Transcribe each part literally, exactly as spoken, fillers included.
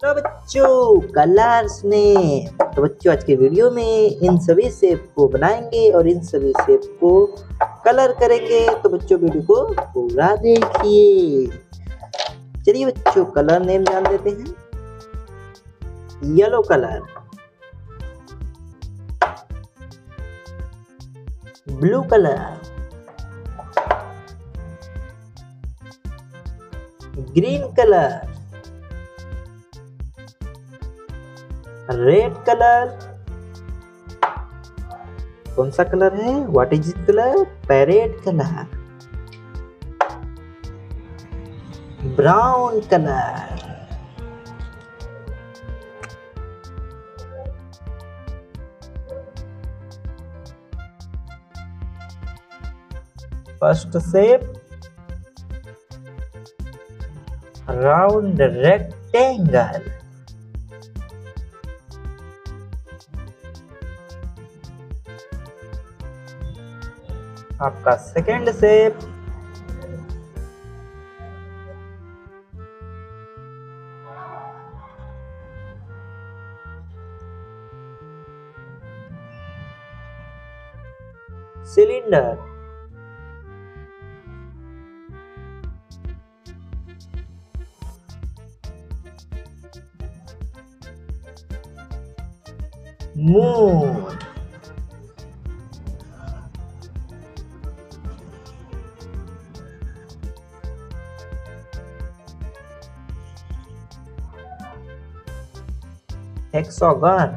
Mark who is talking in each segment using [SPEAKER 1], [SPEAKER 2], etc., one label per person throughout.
[SPEAKER 1] तो बच्चों कलर्स में तो बच्चों आज के वीडियो में इन सभी शेप को बनाएंगे और इन सभी शेप को कलर करेंगे। तो बच्चों वीडियो को पूरा देखिए। चलिए बच्चों कलर नेम जान लेते हैं। Yellow colour, blue colour, green colour, red colour, कौन सा कलर है? What is it colour? Parrot colour, brown colour, first shape round rectangle, आपका second shape cylinder, moon, hexagon,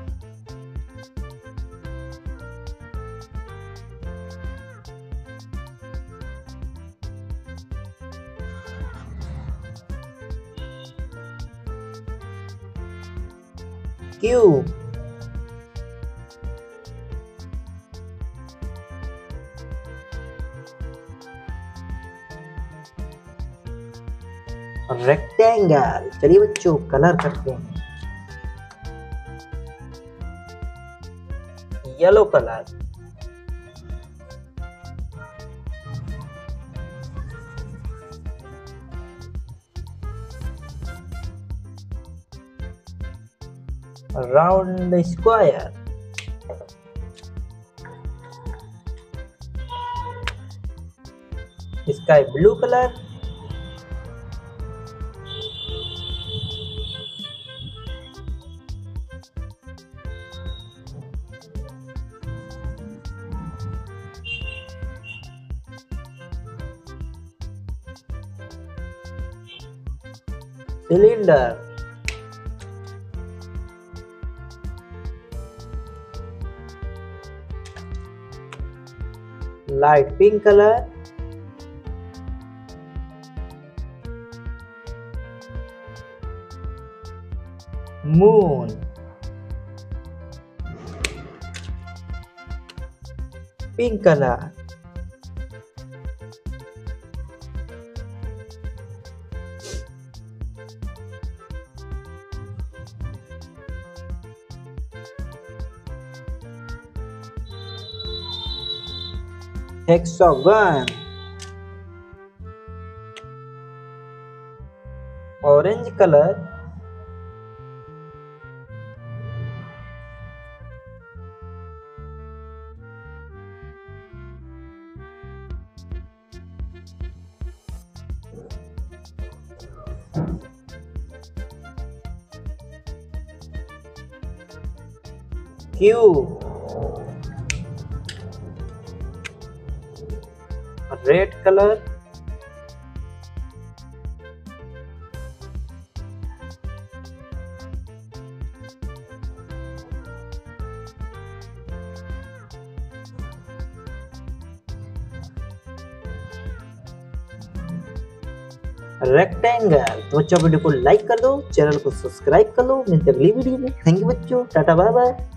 [SPEAKER 1] cube, rectangle. चलिए बच्चों कलर करते हैं। Yellow colour, round square, sky blue colour, cylinder, light pink colour, moon, pink colour, hexagon, orange colour, cube, red colour, rectangle. तो बच्चों video को like कर दो, channel को सब्सक्राइब कर लो। मिलते अगली वीडियो में। थैंक यू बच्चों, टाटा बाय बाय।